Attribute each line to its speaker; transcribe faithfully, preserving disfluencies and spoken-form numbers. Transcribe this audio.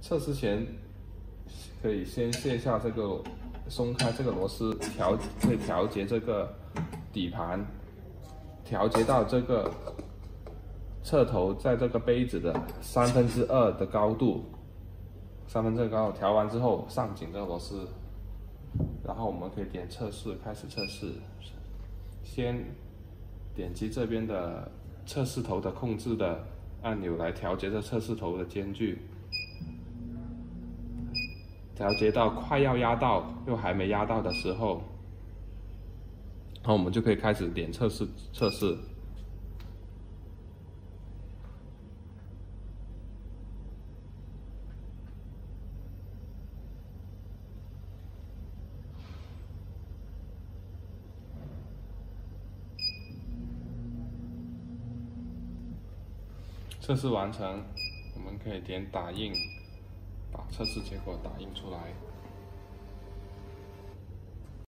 Speaker 1: 测试前可以先卸下这个，松开这个螺丝，调会调节这个底盘，调节到这个侧头在这个杯子的三分之二的高度，三分之二高度调完之后上紧这个螺丝，然后我们可以点测试，开始测试。先点击这边的测试头的控制的按钮来调节这测试头的间距。调节到快要压到又还没压到的时候，然后我们就可以开始点测试测试。测试完成，我们可以点打印，把测试结果打印出来。